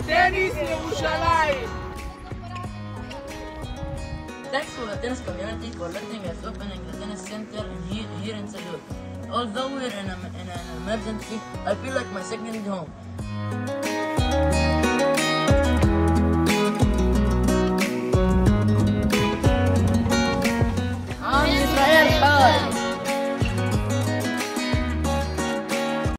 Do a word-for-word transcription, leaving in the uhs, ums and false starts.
טניס ירושלים! Thanks to the tennis community for letting us opening the tennis center in here, here in Salud. Although we're in, a, in an emergency, I feel like my second home.